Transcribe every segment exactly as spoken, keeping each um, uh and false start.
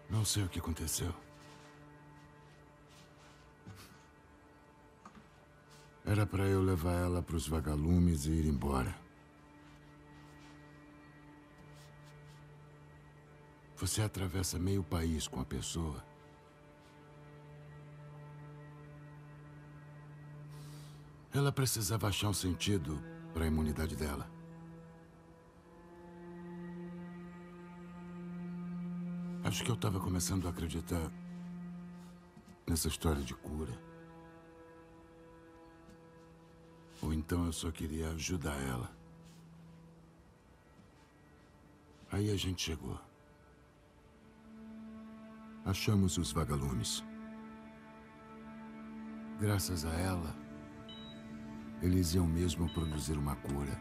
Não sei o que aconteceu. Era para eu levar ela para os vagalumes e ir embora. Você atravessa meio país com a pessoa. Ela precisava achar um sentido para a imunidade dela. Acho que eu estava começando a acreditar nessa história de cura. Ou então eu só queria ajudar ela. Aí a gente chegou. Achamos os vagalumes. Graças a ela, eles iam mesmo produzir uma cura.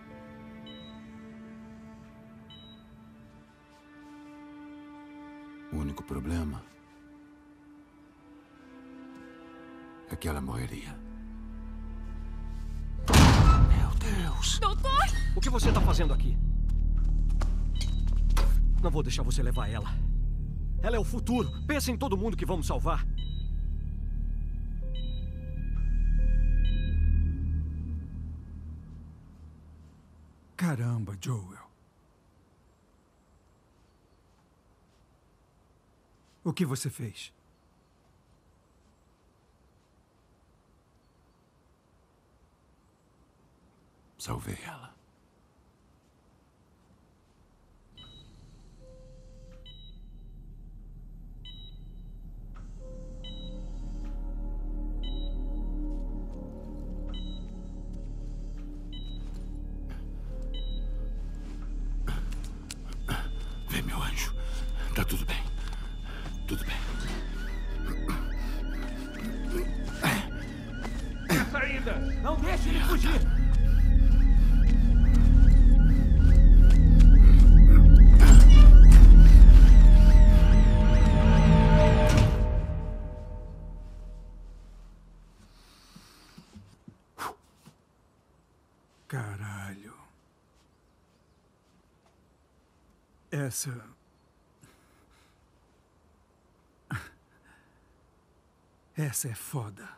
O único problema é que ela morreria. Meu Deus! Doutor! O que você está fazendo aqui? Não vou deixar você levar ela. Ela é o futuro. Pensa em todo mundo que vamos salvar. Caramba, Joel. O que você fez? Salvei ela. Vem, meu anjo. Tá tudo bem. Tudo bem. A saída! Não deixe ele fugir! Caralho. Essa... Essa é foda.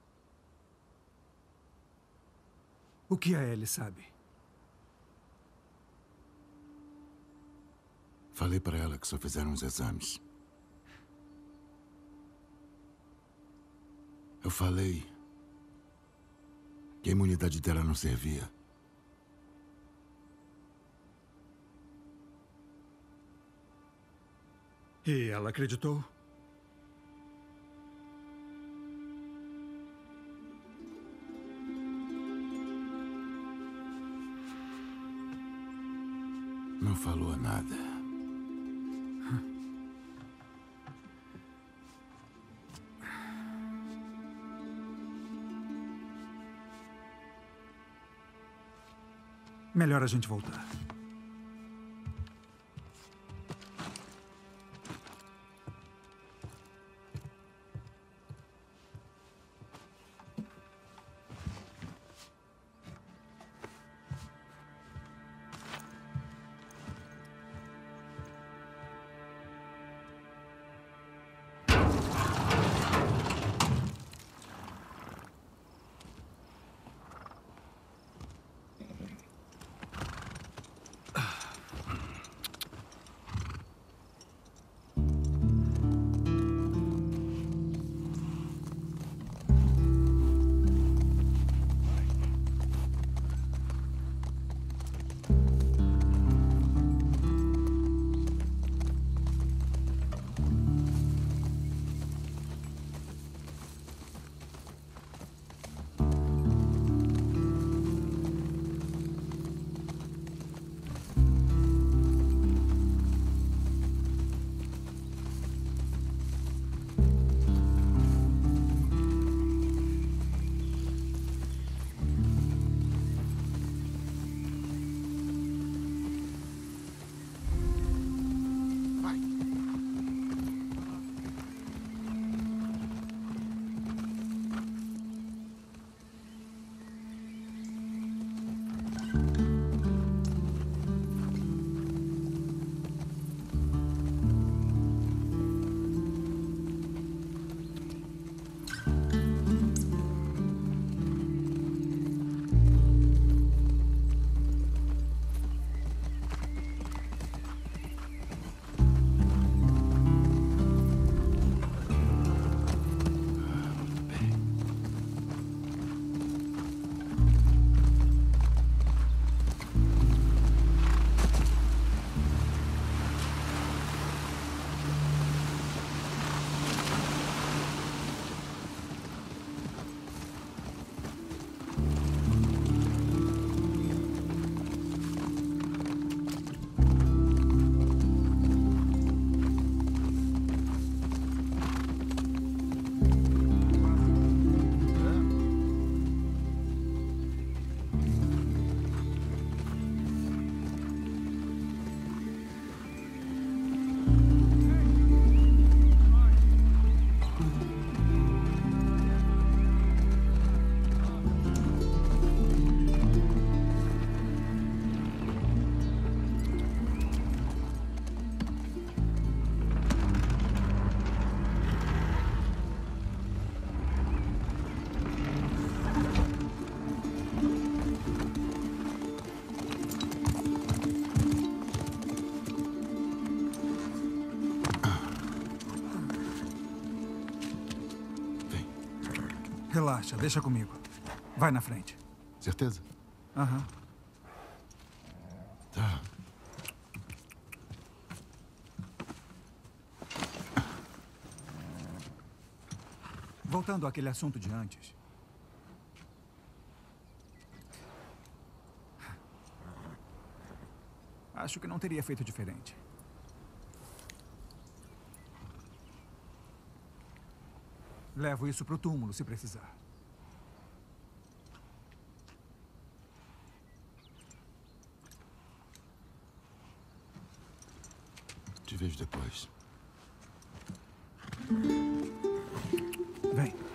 O que a Ellie sabe? Falei para ela que só fizeram os exames. Eu falei que a imunidade dela não servia. E ela acreditou? Não falou nada. Melhor a gente voltar. Relaxa, deixa comigo. Vai na frente. Certeza? Aham. Tá. Voltando àquele assunto de antes. Acho que não teria feito diferente. Levo isso pro túmulo, se precisar. Te vejo depois. Vem.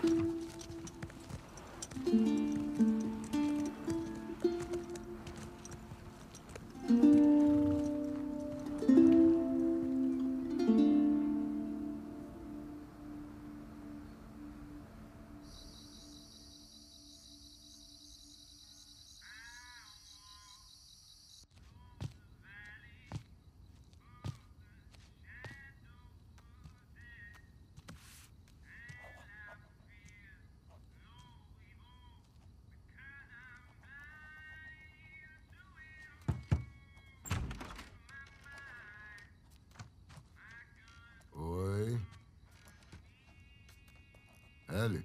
Oi. Ellie.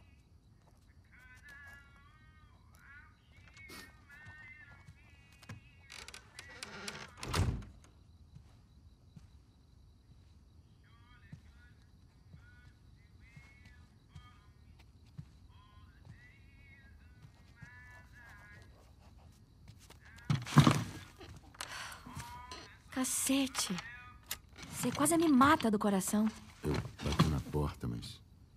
Cacete. Você quase me mata do coração. Eu bati na porta, mas...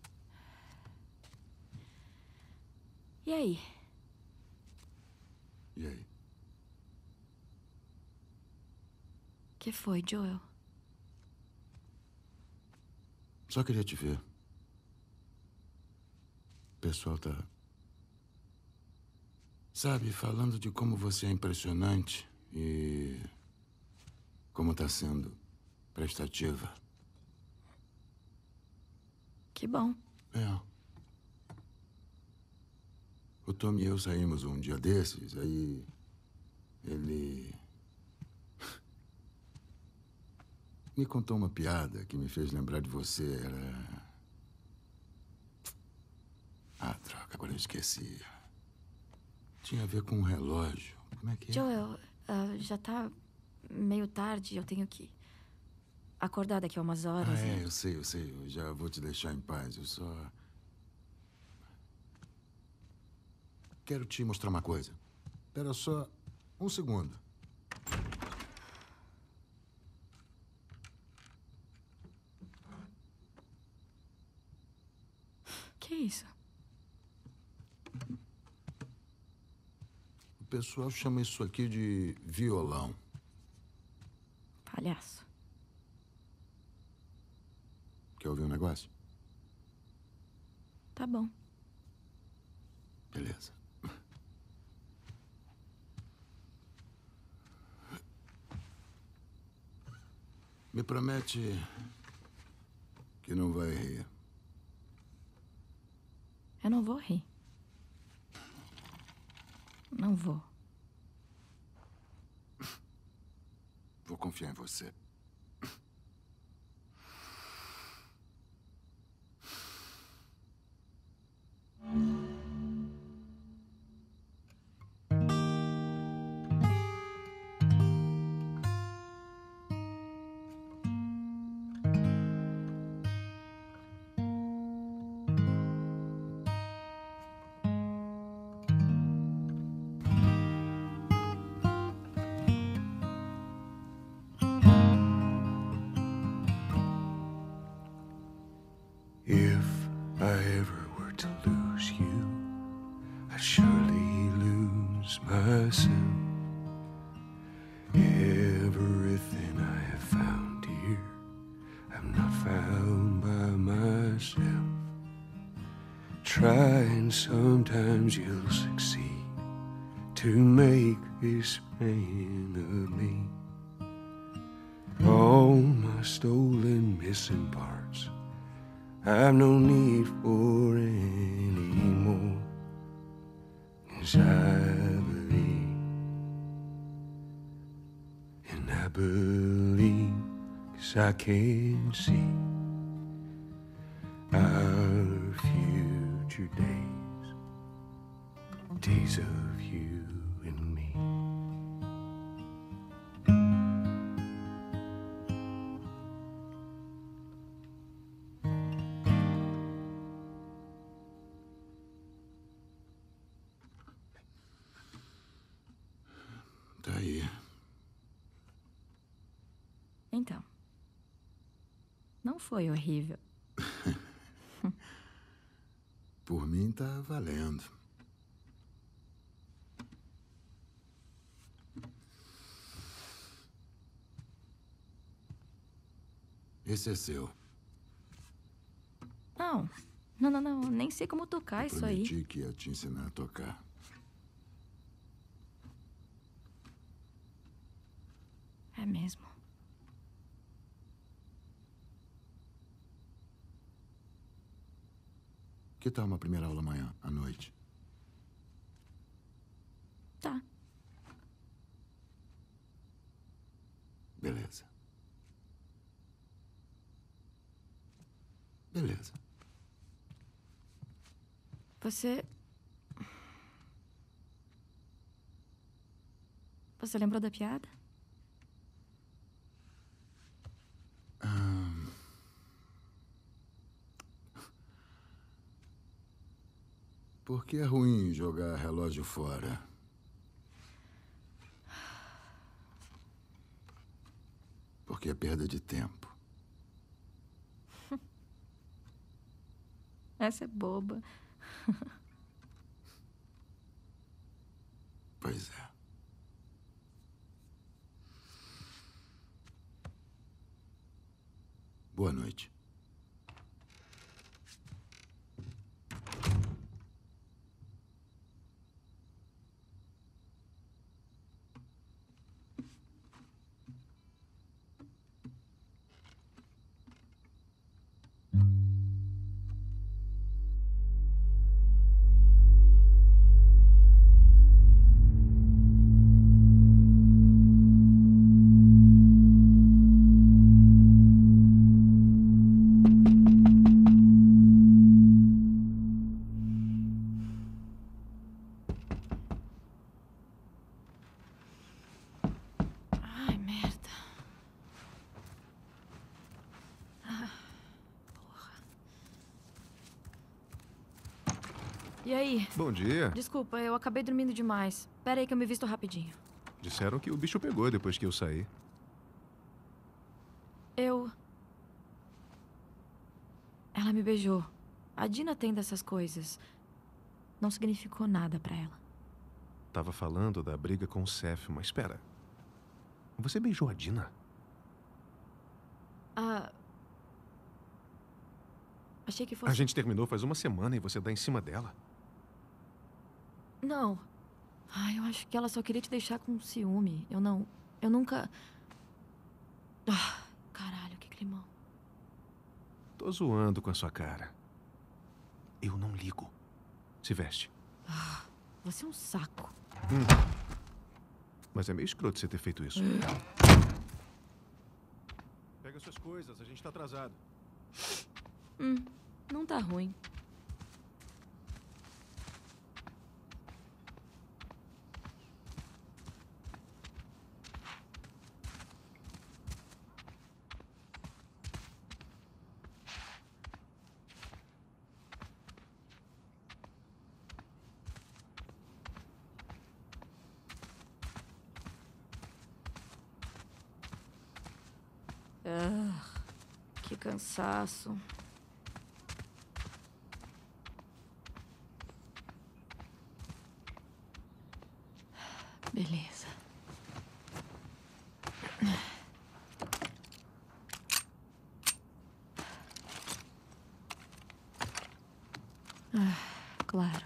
E aí? E aí? Que foi, Joel? Só queria te ver. O pessoal tá... Sabe, falando de como você é impressionante e... como tá sendo prestativa. Que bom. É. O Tom e eu saímos um dia desses, aí... ele... me contou uma piada que me fez lembrar de você. Era... Ah, droga, agora eu esqueci. Tinha a ver com um relógio. Como é que é? Joel, uh, já tá meio tarde, eu tenho que acordar daqui a umas horas. Ah, é, e... eu sei, eu sei. Eu já vou te deixar em paz. Eu só... quero te mostrar uma coisa. Espera só um segundo. Que isso? O pessoal chama isso aqui de violão. Palhaço. Quer ouvir um negócio? Tá bom. Beleza. Me promete que não vai rir. Eu não vou rir. Não vou. Vou confiar em você. If I ever were to lose you, I'd surely lose myself. Everything I have found here, I'm not found by myself. Try and sometimes you'll succeed to make this man of me. All my stolen missing parts I've no need for any more. 'Cause I believe, and I believe 'cause I can see our future days, days of you and me. Tá aí. Então. Não foi horrível. Por mim tá valendo. Esse é seu. Não. Não, não, não. Nem sei como tocar isso aí. Prometi que ia te ensinar a tocar. É mesmo. Que tal uma primeira aula amanhã, à noite? Tá. Beleza. Beleza. Você... Você lembrou da piada? Ahn... Por que é ruim jogar relógio fora? Porque é perda de tempo. Essa é boba. Pois é. Boa noite. Ai, merda. Ah, porra. E aí? Bom dia. Desculpa, eu acabei dormindo demais. Pera aí que eu me visto rapidinho. Disseram que o bicho pegou depois que eu saí. Eu... Ela me beijou. A Dina tem dessas coisas. Não significou nada pra ela. Tava falando da briga com o Seth, mas espera. Você beijou a Dina? Ah... Achei que fosse... A gente terminou faz uma semana e você dá em cima dela. Não. Ai, eu acho que ela só queria te deixar com ciúme. Eu não... Eu nunca... Ah, caralho, que climão. Tô zoando com a sua cara. Eu não ligo. Se veste. Ah, você é um saco. Hum. Mas é meio escroto você ter feito isso. Pega suas coisas, a gente tá atrasado. Hum, não tá ruim. Ah, que cansaço. Beleza. Ah, claro.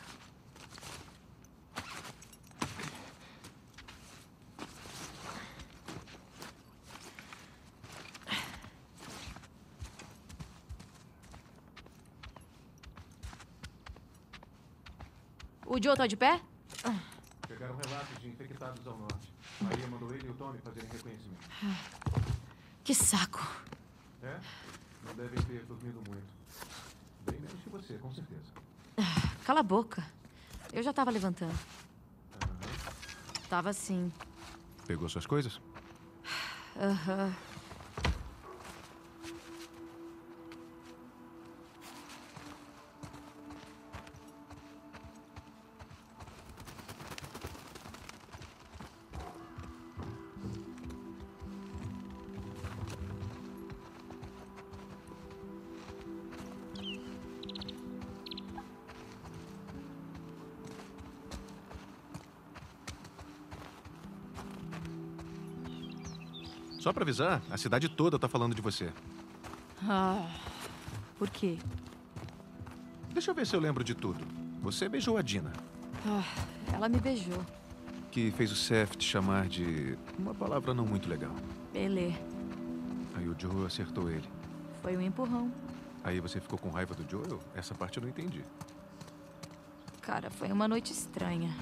O Joe tá de pé? Chegaram relatos de infectados ao norte. Maria mandou ele e o Tommy fazerem reconhecimento. Que saco. É? Não devem ter dormido muito. Bem menos que você, com certeza. Cala a boca. Eu já tava levantando. Aham. Tava sim. Pegou suas coisas? Aham. Só pra avisar, a cidade toda tá falando de você. Ah, por quê? Deixa eu ver se eu lembro de tudo. Você beijou a Dina, Ah, ela me beijou. que fez o Seth te chamar de uma palavra não muito legal. Belê. Aí o Joe acertou ele. Foi um empurrão. Aí você ficou com raiva do Joel? Essa parte eu não entendi. Cara, foi uma noite estranha.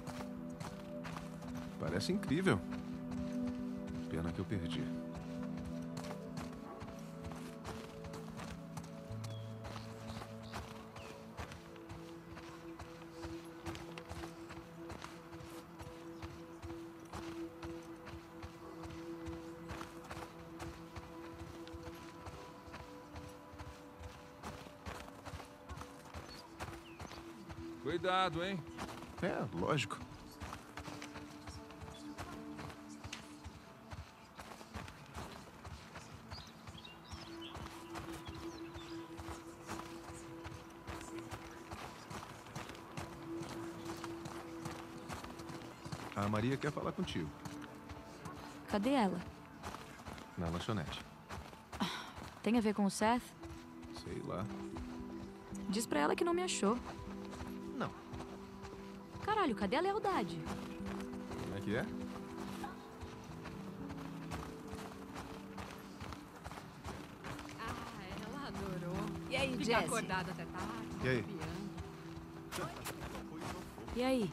Parece incrível. Pena que eu perdi. Cuidado, hein? É, lógico. A Maria quer falar contigo, Cadê ela? na lanchonete. Tem a ver com o Seth? Sei lá. Diz pra ela que não me achou. Não. Caralho, cadê a lealdade? Como é que é? Ah, ela adorou. E aí, Fica Jessie? acordada até tarde. E aí? copiando. E aí?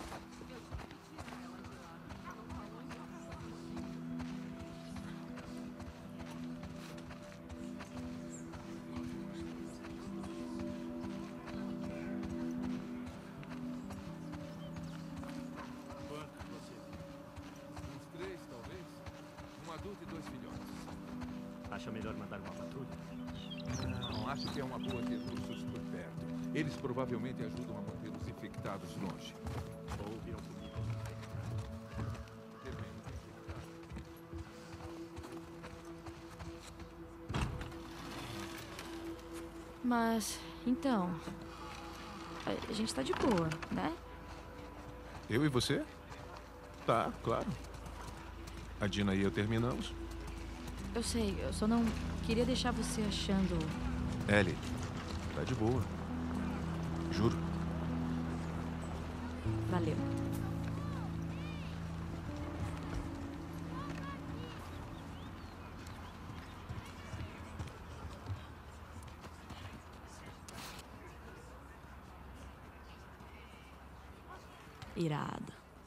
Uns três, talvez. Um adulto e dois filhotes. Acha melhor mandar uma patrulha? Não, acho que é uma boa ter ursos por perto. Eles provavelmente ajudam a manter os infectados longe. Ou viram comigo? Ter menos infectados. Mas, então... a- A gente tá de boa, né? Eu e você? Tá, claro. A Dina e eu terminamos. Eu sei, eu só não queria deixar você achando... Ellie, tá de boa. Juro. Valeu. Irado.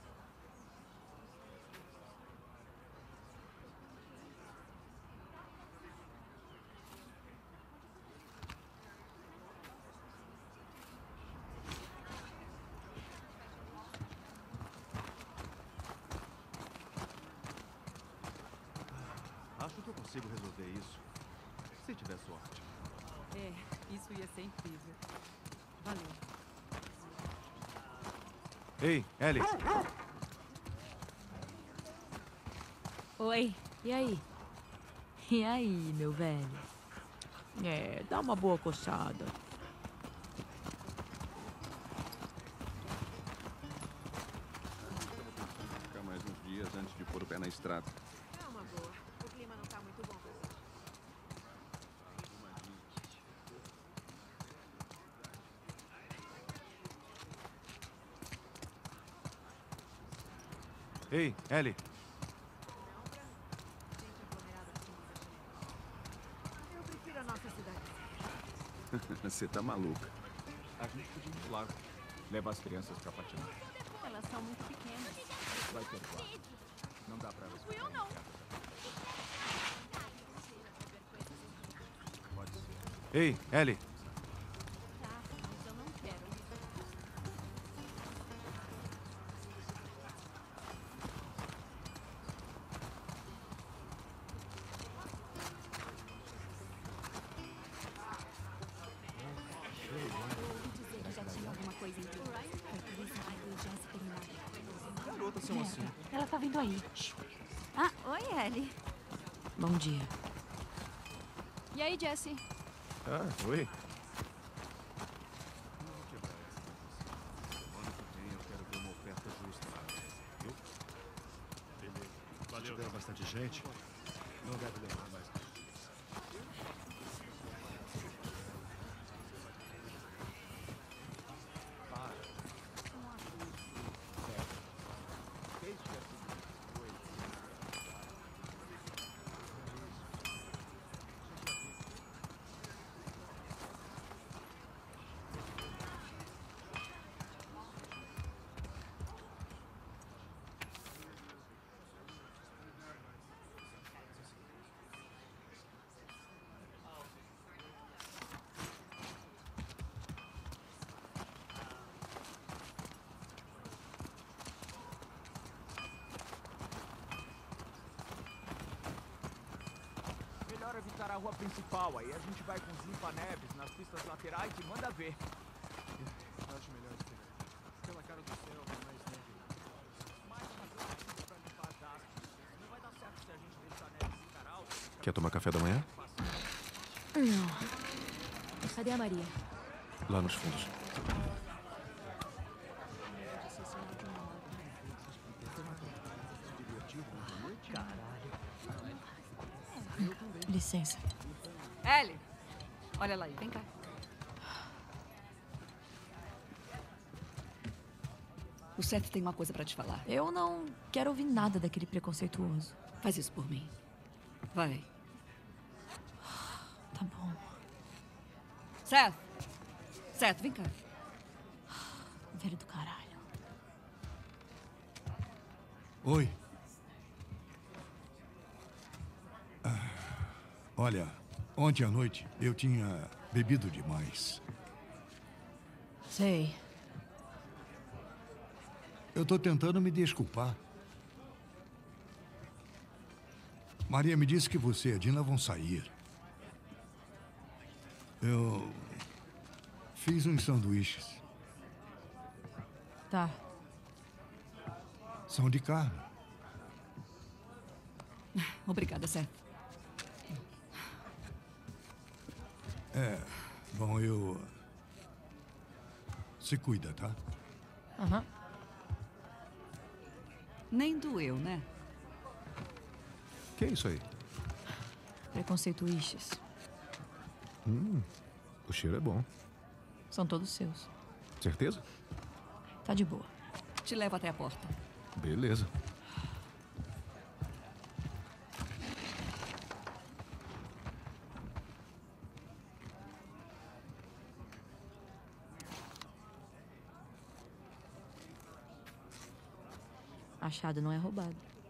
Acho que eu consigo resolver isso. Se tiver sorte. É, isso ia ser incrível. Valeu. Ei, Ellie. Oi. E aí? E aí, meu velho? É, dá uma boa coçada. Ficar mais uns dias antes de pôr o pé na estrada. É uma boa. O clima não tá muito bom. Ei, Ellie. Eu prefiro a nossa cidade. Você tá maluca. A gente podia ir no lago. Leva as crianças pra patinar. Elas são muito pequenas. Vai ter quatro. Não dá pra elas. Fui eu não. Pode ser. Ei, Ellie. Tá, mas eu não quero. Garotas são assim. Ela tá vindo aí. Ah, oi, Ellie. Bom dia. E aí, Jessie? Ah, oi. Se tiver bastante gente, não deve demorar mais. Melhor evitar a rua principal, aí a gente vai com os limpa-neves nas pistas laterais e manda ver. Eu acho melhor esperar. Pela cara do céu, mais neve. Mais uma coisa pra limpar as aspas. Não vai dar certo se a gente deixar a neve ficar alta. Quer tomar café da manhã? Não. Cadê a Maria? Lá nos fundos. Licença. Ellie, olha lá aí, vem cá. O Seth tem uma coisa pra te falar. Eu não quero ouvir nada daquele preconceituoso. Faz isso por mim. Vai. Tá bom. Seth! Seth, vem cá. Velho do caralho. Oi. Ah, olha, ontem à noite eu tinha bebido demais. Sei. Eu tô tentando me desculpar. Maria me disse que você e a Dina vão sair. Eu fiz uns sanduíches. Tá. São de carne. Obrigada, Seth. É, bom, eu... Se cuida, tá? Aham. Nem doeu, né? Que é isso aí? Preconceituiches. Hum, o cheiro é bom. São todos seus. Certeza? Tá de boa. Te levo até a porta. Beleza. Achado não é roubado.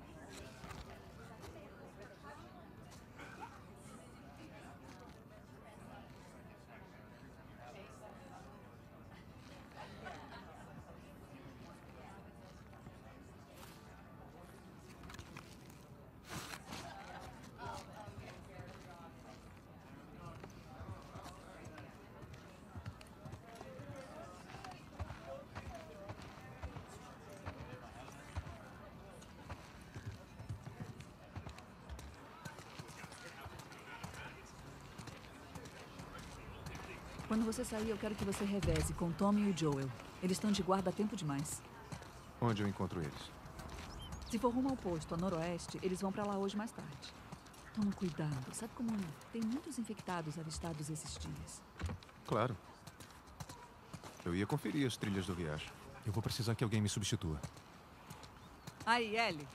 Quando você sair, eu quero que você reveze com o Tommy e o Joel. Eles estão de guarda há tempo demais. Onde eu encontro eles? Se for rumo ao posto, a noroeste, eles vão pra lá hoje mais tarde. Toma cuidado. Sabe como é? Tem muitos infectados avistados esses dias. Claro. Eu ia conferir as trilhas do riacho. Eu vou precisar que alguém me substitua. Aí, Ellie.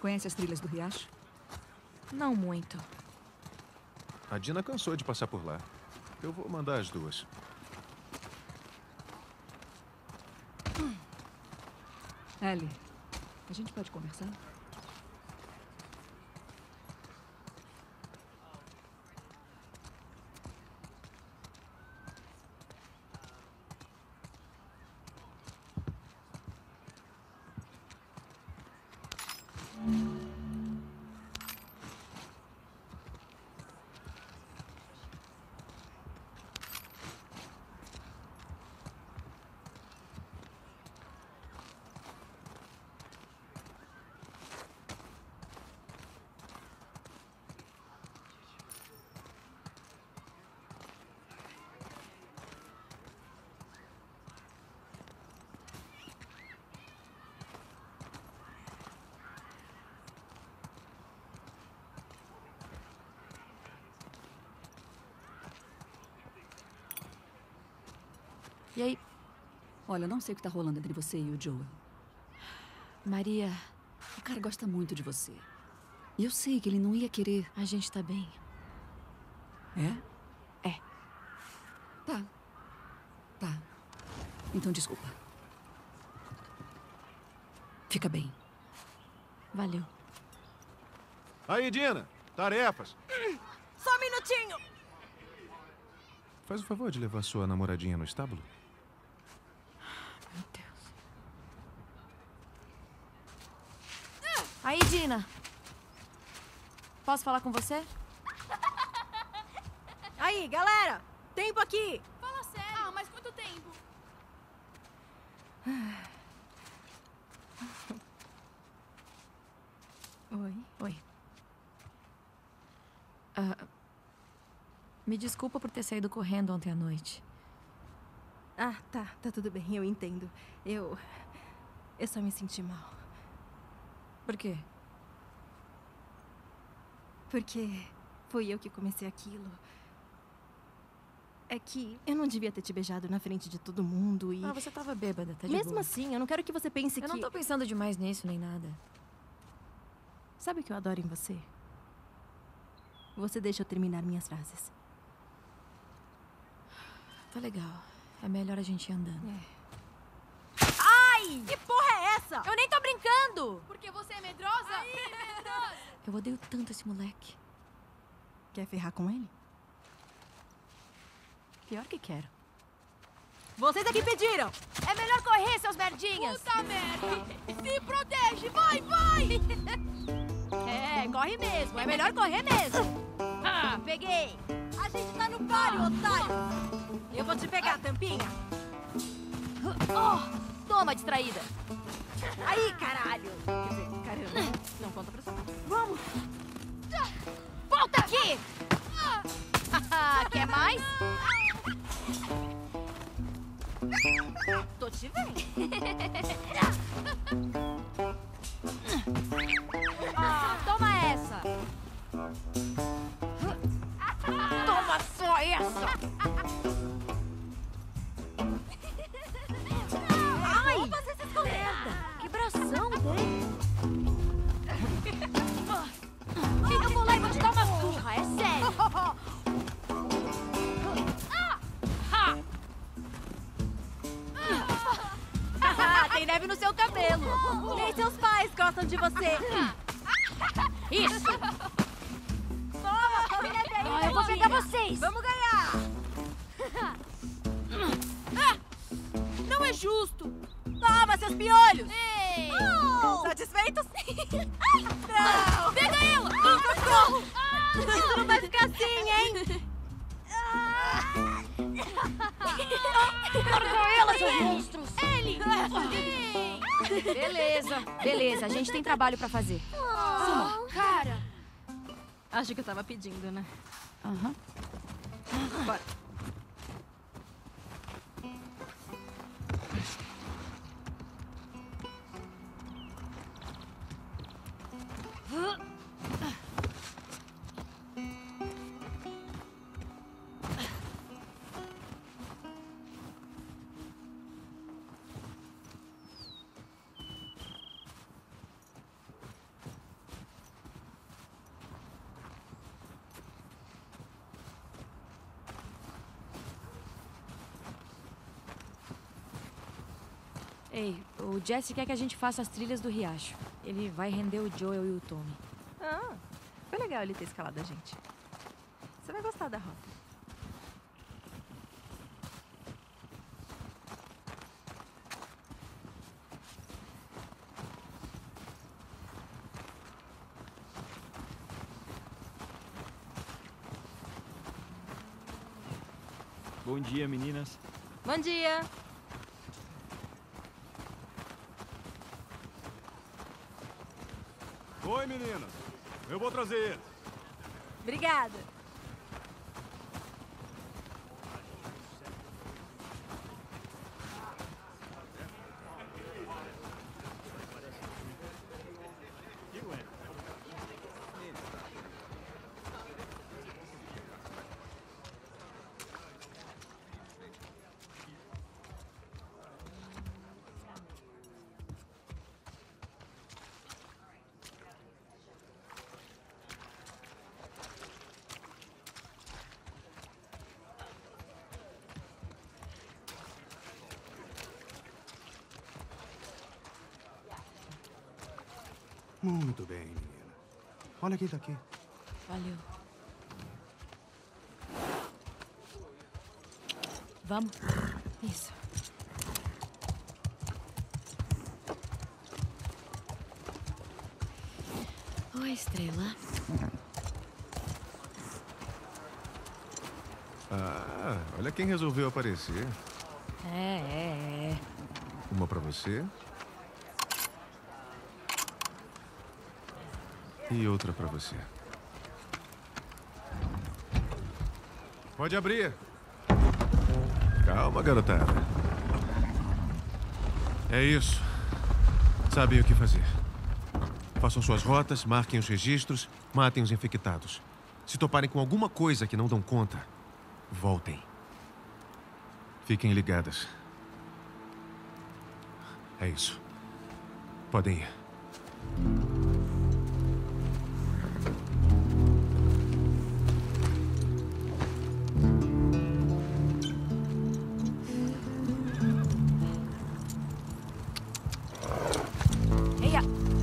Conhece as trilhas do riacho? Não muito. A Dina cansou de passar por lá. Eu vou mandar as duas. Ellie, a gente pode conversar? E aí? Olha, eu não sei o que tá rolando entre você e o Joel. Maria... O cara gosta muito de você. E eu sei que ele não ia querer... A gente tá bem. É? É. Tá. Tá. Então, desculpa. Fica bem. Valeu. Aí, Dina. Tarefas. Só um minutinho! Faz o favor de levar sua namoradinha no estábulo. Meu Deus. Aí, Dina. Posso falar com você? Aí, galera! Tempo aqui! Fala sério. Ah, mas quanto tempo? Oi. Oi. Ah, me desculpa por ter saído correndo ontem à noite. Ah, tá. Tá tudo bem, eu entendo. Eu... Eu só me senti mal. Por quê? Porque fui eu que comecei aquilo. É que eu não devia ter te beijado na frente de todo mundo e... Ah, você tava bêbada, tá de Mesmo boa. assim, eu não quero que você pense eu que... Eu não tô pensando demais nisso, nem nada. Sabe o que eu adoro em você? Você deixa eu terminar minhas frases. Tá legal. É melhor a gente ir andando. É. Ai! Que porra é essa? Eu nem tô brincando! Porque você é medrosa? Aí, medrosa! Eu odeio tanto esse moleque. Quer ferrar com ele? Pior que quero. Vocês aqui pediram! É melhor correr, seus merdinhas! Puta merda! Se protege! Vai, vai! É, corre mesmo. É melhor correr mesmo. Ah, peguei. A gente tá no páreo, otário! Eu vou te pegar, tampinha! Oh, toma, distraída. Aí, caralho! Quer dizer, caramba. Não conta pra você. Vamos! Volta aqui! Quer mais? Tô te vendo. Ah, toma essa! Toma só essa! Ai! Vamos fazer essa merda! Que bração dele! Eu vou lá e vou te dar uma surra, é sério! Tem neve no seu cabelo! Nem seus pais gostam de você! Isso! Toma, come neve aí! Ah, eu vou pegar vocês! Vamos ganhar! Não é justo! Toma, seus piolhos! Ei! Oh! Satisfeitos? Ai, não! Pega ela! Socorro! Isso não vai ficar assim, hein? Larga ela, seus monstros! Ele! Beleza, beleza. A gente tem trabalho pra fazer. Suma! Cara! Acho que eu tava pedindo, né? Aham. Bora. Ei, o Jesse quer que a gente faça as trilhas do riacho. Ele vai render o Joel e o Tommy. Ah, foi legal ele ter escalado a gente. Você vai gostar da rota. Bom dia, meninas. Bom dia! Oi, meninas. Eu vou trazer ele. Obrigada. Muito bem, menina. Olha quem tá aqui. Valeu. Vamos? Isso. Oi, Estrela. Ah, olha quem resolveu aparecer. É, é, é. Uma pra você. E outra pra você. Pode abrir. Calma, garotada. É isso. Sabem o que fazer. Façam suas rotas, marquem os registros, matem os infectados. Se toparem com alguma coisa que não dão conta, voltem. Fiquem ligadas. É isso. Podem ir. Eia!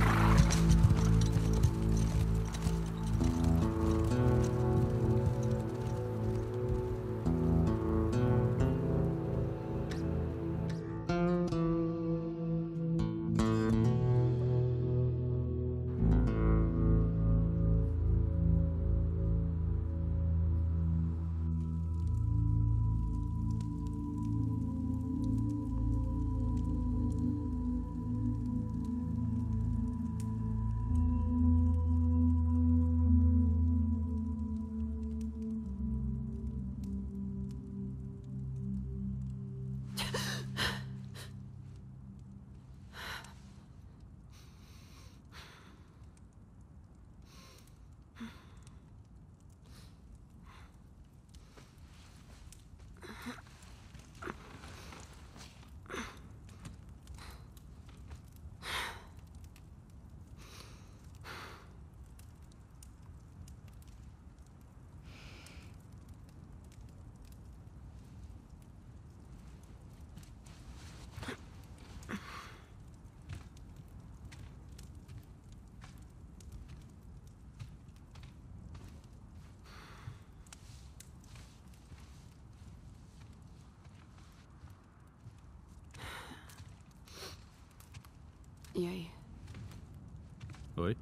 E aí? Oi?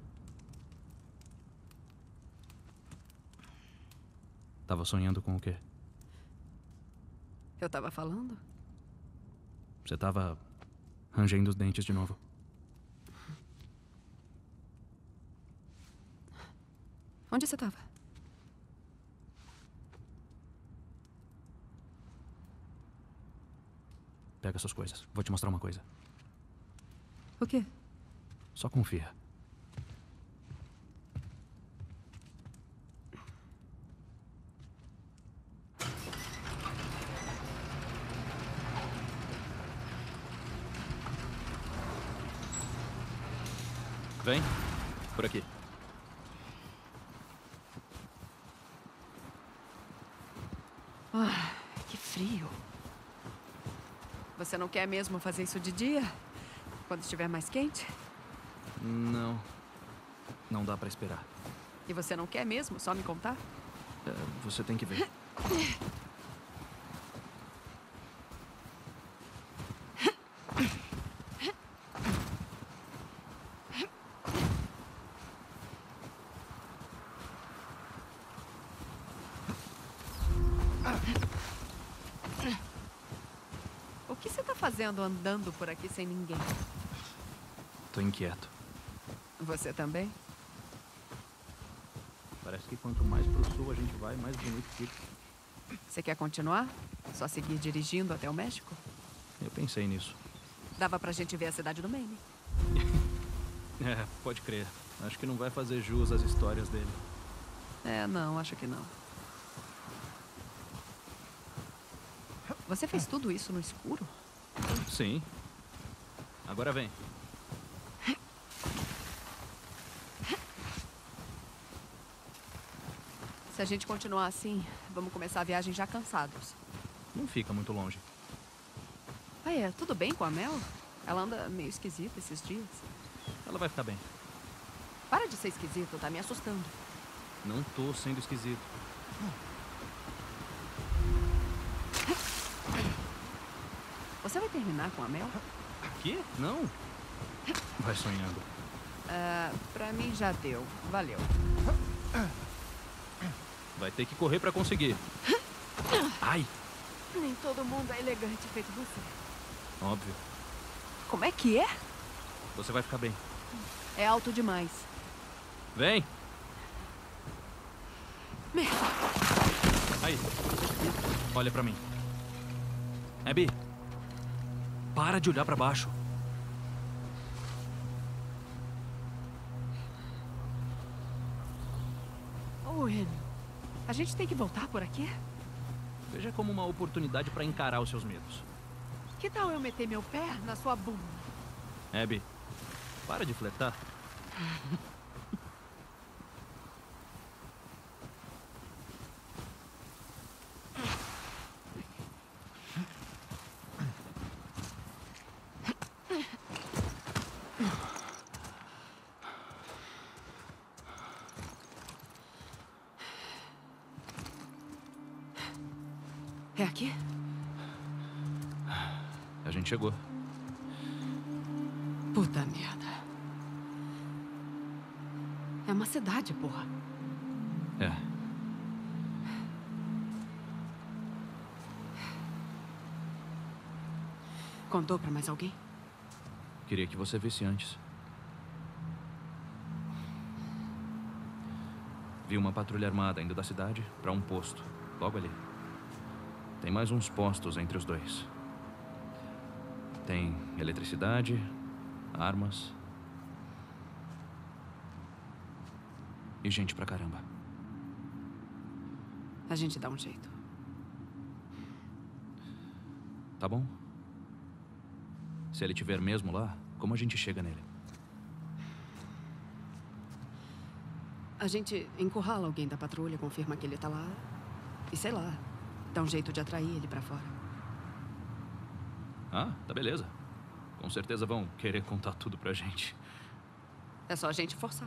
Tava sonhando com o quê? Eu tava falando? Você tava rangendo os dentes de novo. Onde você tava? Pega suas coisas. Vou te mostrar uma coisa. O quê? Só confia. Vem. Por aqui. Ah, que frio. Você não quer mesmo fazer isso de dia? Quando estiver mais quente? Não. Não dá pra esperar. E você não quer mesmo só me contar? É, você tem que ver. O que você tá fazendo andando por aqui sem ninguém? Tô inquieto. Você também? Parece que quanto mais pro sul a gente vai, mais bonito fica. Você quer continuar? Só seguir dirigindo até o México? Eu pensei nisso. Dava pra gente ver a cidade do Maine. É, pode crer. Acho que não vai fazer jus às histórias dele. É, não, acho que não. Você fez tudo isso no escuro? Sim. Agora vem. Se a gente continuar assim, vamos começar a viagem já cansados. Não fica muito longe. Ah, é? Tudo bem com a Mel? Ela anda meio esquisita esses dias. Ela vai ficar bem. Para de ser esquisito, tá me assustando. Não tô sendo esquisito. Você vai terminar com a Mel? Quê? Não. Vai sonhando. Ah, pra mim já deu. Valeu. Vai ter que correr pra conseguir. Ai! Nem todo mundo é elegante feito você. Óbvio. Como é que é? Você vai ficar bem. É alto demais. Vem! Merda! Aí. Olha pra mim. Abby. Para de olhar pra baixo. Owen, a gente tem que voltar por aqui? Veja como uma oportunidade pra encarar os seus medos. Que tal eu meter meu pé na sua bunda? Abby, para de flertar. É aqui? A gente chegou. Puta merda. É uma cidade, porra. É. Contou pra mais alguém? Queria que você visse antes. Vi uma patrulha armada indo da cidade pra um posto, logo ali. Tem mais uns postos entre os dois. Tem eletricidade, armas e gente pra caramba. A gente dá um jeito. Tá bom? Se ele estiver mesmo lá, como a gente chega nele? A gente encurrala alguém da patrulha, confirma que ele tá lá e, sei lá, dá um jeito de atrair ele pra fora. Ah, tá beleza. Com certeza vão querer contar tudo pra gente. É só a gente forçar.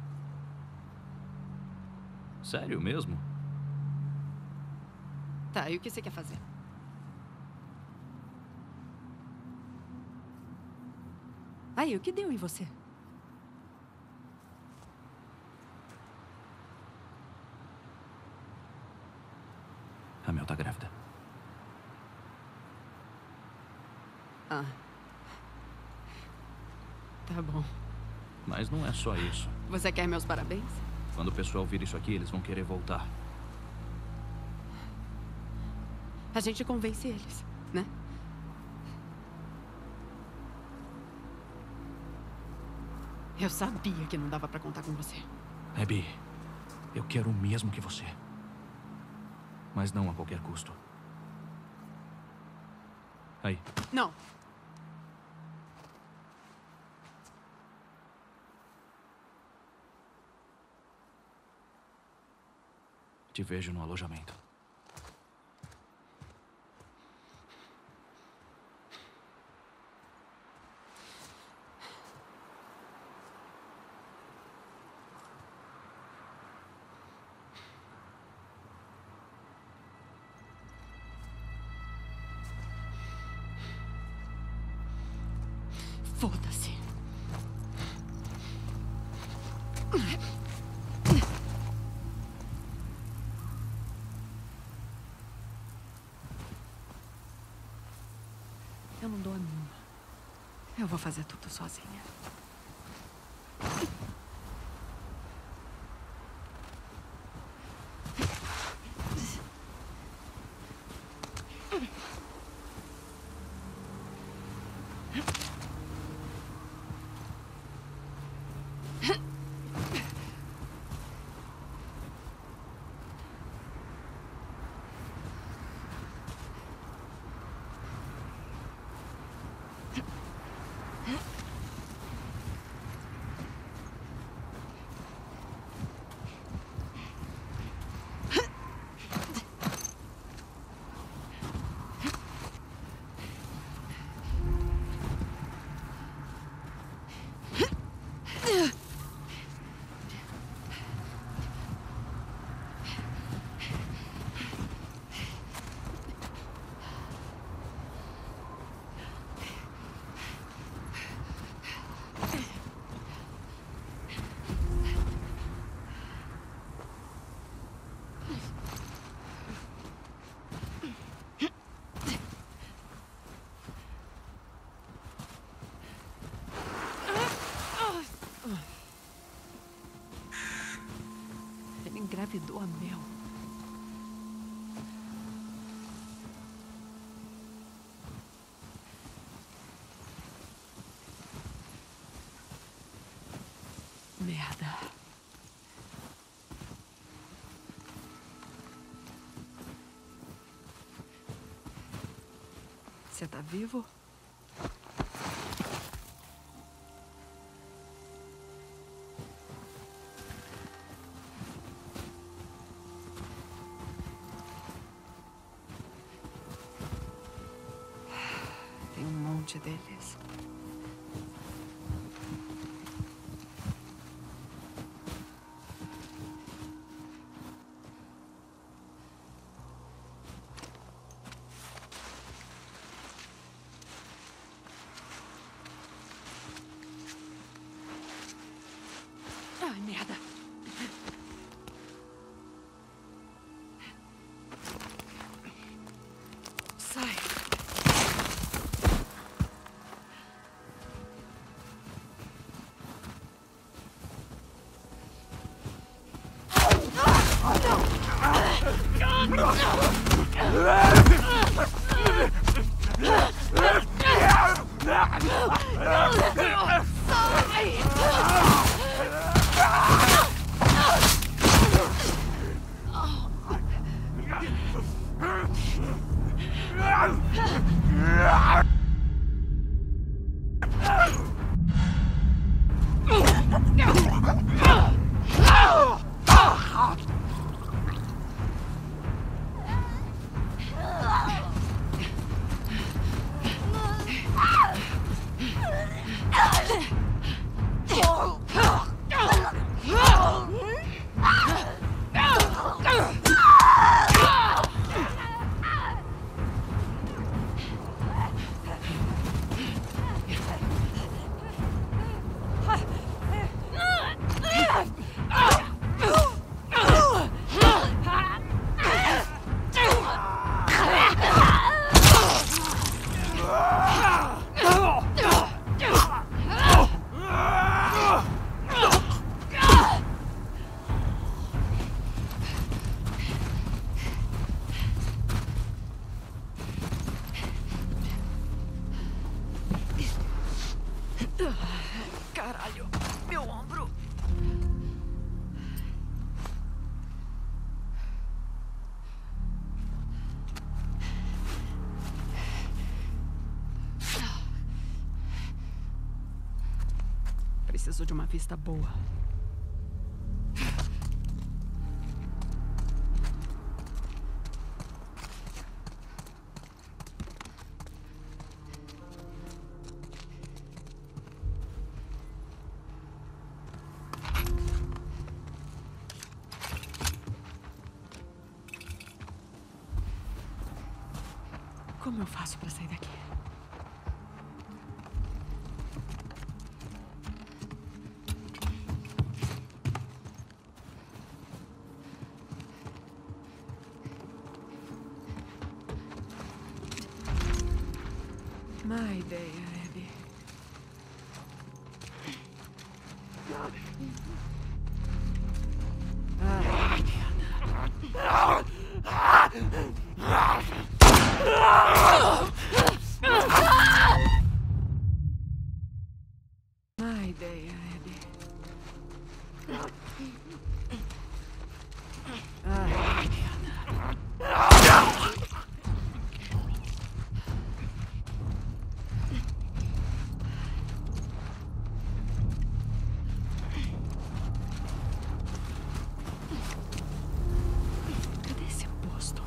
Sério mesmo? Tá, e o que você quer fazer? Aí, o que deu em você? A Mel tá grávida. Ah. Tá bom. Mas não é só isso. Você quer meus parabéns? Quando o pessoal vir isso aqui, eles vão querer voltar. A gente convence eles, né? Eu sabia que não dava pra contar com você. Abby, eu quero o mesmo que você. Mas não a qualquer custo. Aí. Não. Te vejo no alojamento. Eu não dou a mínima. Eu vou fazer tudo sozinha. Ele engravidou a Mel. Merda. Você tá vivo? Tem um monte deles. Ai, merda. Sai. Caralho, meu ombro. Preciso de uma vista boa. Como eu faço para sair daqui? Má ideia, Abby. Má ideia, Abby. Cadê esse posto?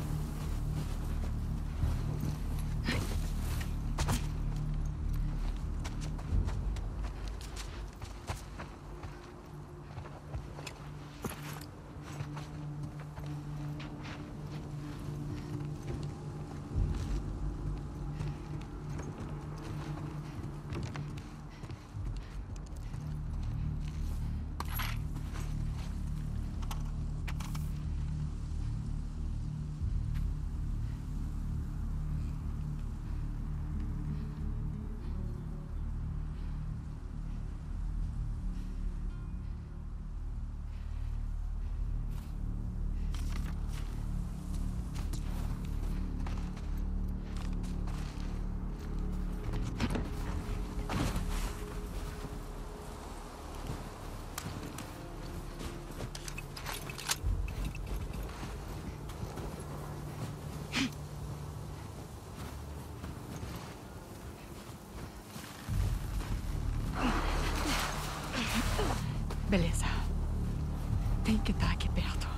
Beleza. Tem que estar aqui perto.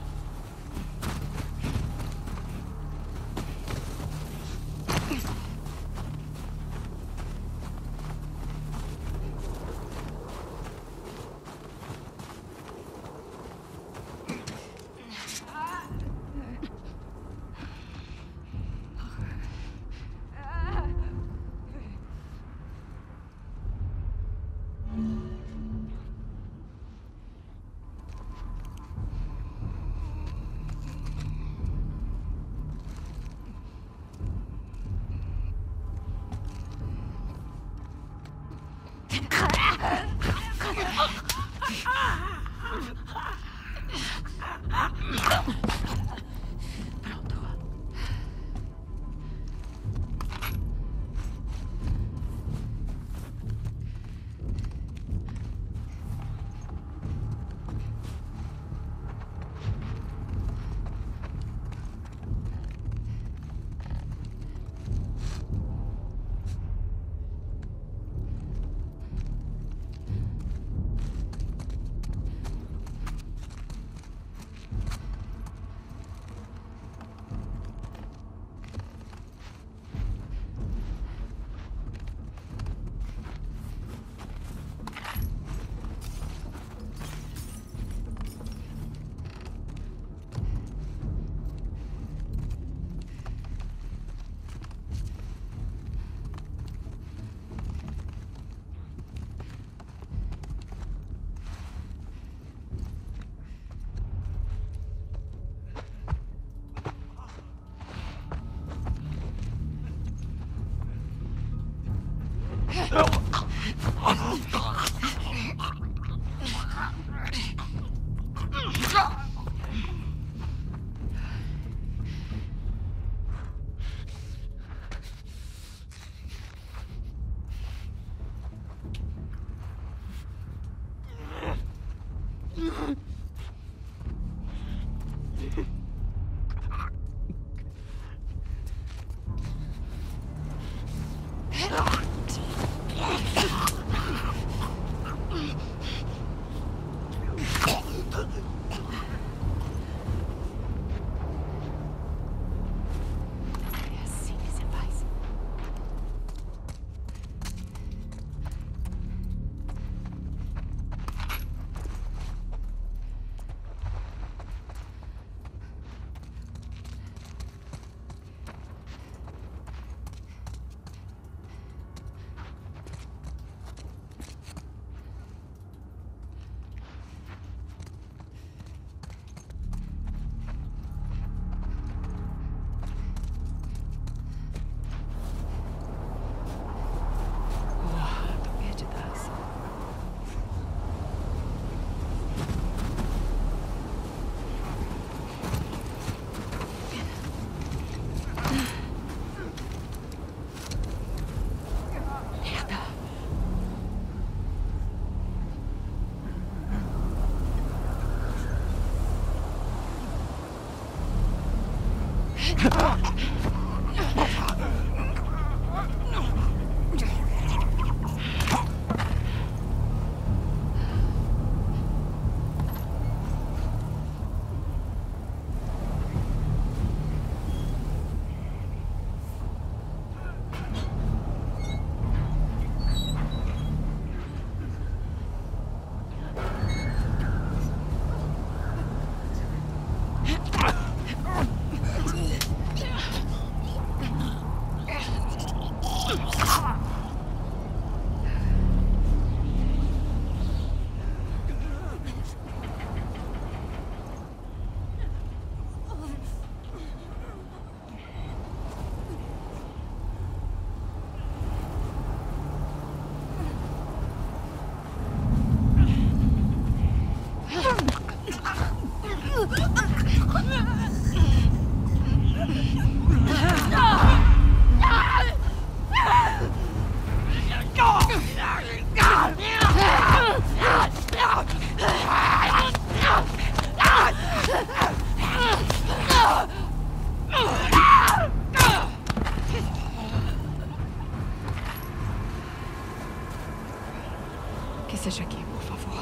Que seja aqui, por favor.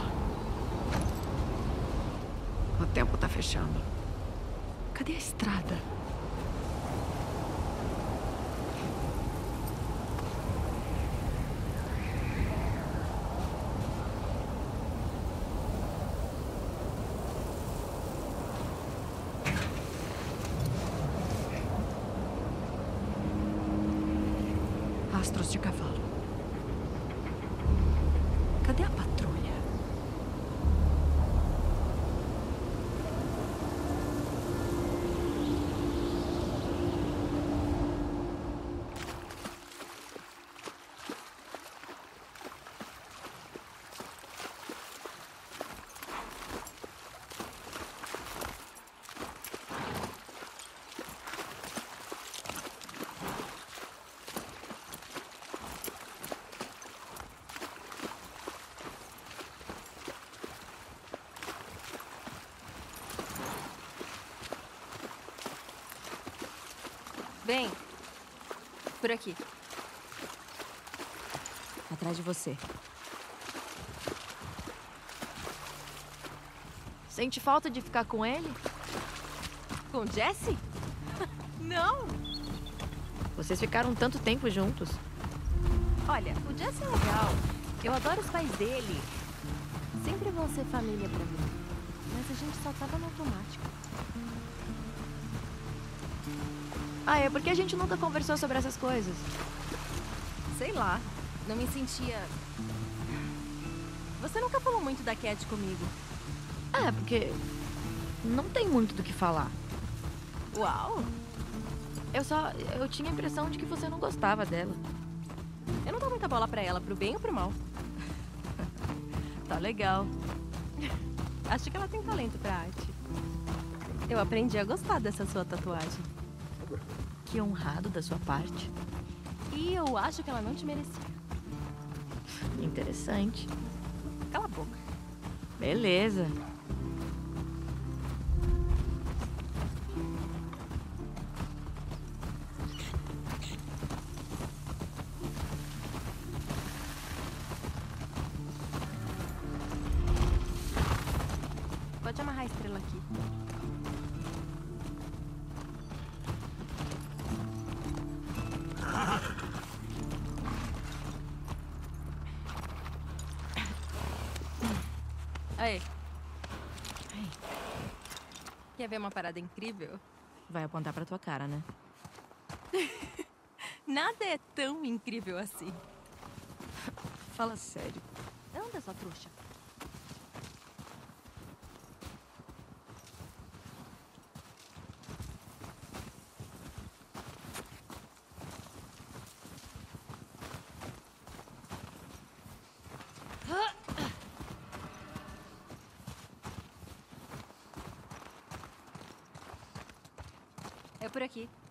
O tempo tá fechando. Cadê a estrada? Rastros de cavalo. Cadê a patrulha? Vem. Por aqui. Atrás de você. Sente falta de ficar com ele? Com Jesse? Não. Vocês ficaram tanto tempo juntos. Olha, o Jesse é legal. Eu adoro os pais dele. Sempre vão ser família pra mim. Mas a gente só tava no automático. Ah, é porque a gente nunca conversou sobre essas coisas. Sei lá. Não me sentia... Você nunca falou muito da Cat comigo. É, porque não tem muito do que falar. Uau! Eu só... Eu tinha a impressão de que você não gostava dela. Eu não dou muita bola pra ela, pro bem ou pro mal. Tá legal. Acho que ela tem talento pra arte. Eu aprendi a gostar dessa sua tatuagem. Que honrado da sua parte. E eu acho que ela não te merecia. Interessante. Cala a boca. Beleza. Pode amarrar a estrela aqui. Aí. Quer ver uma parada incrível? Vai apontar pra tua cara, né? Nada é tão incrível assim. Fala sério. Anda, sua trouxa. É por aqui.